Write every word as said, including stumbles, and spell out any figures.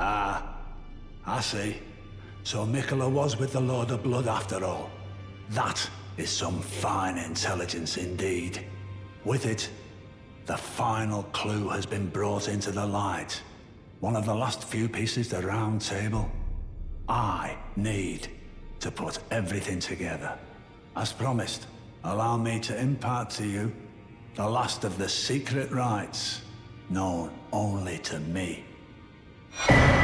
Ah, I see. So Miquella was with the Lord of Blood after all. That is some fine intelligence indeed. With it, the final clue has been brought into the light. One of the last few pieces to the round table. I need to put everything together. As promised, allow me to impart to you the last of the secret rites, known only to me.